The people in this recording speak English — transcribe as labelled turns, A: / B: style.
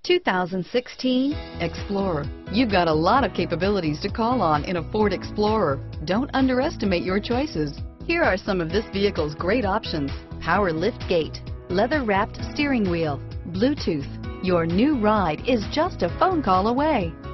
A: 2016 Explorer. You've got a lot of capabilities to call on in a Ford Explorer. Don't underestimate your choices. Here are some of this vehicle's great options: power lift gate, leather-wrapped steering wheel, Bluetooth. Your new ride is just a phone call away.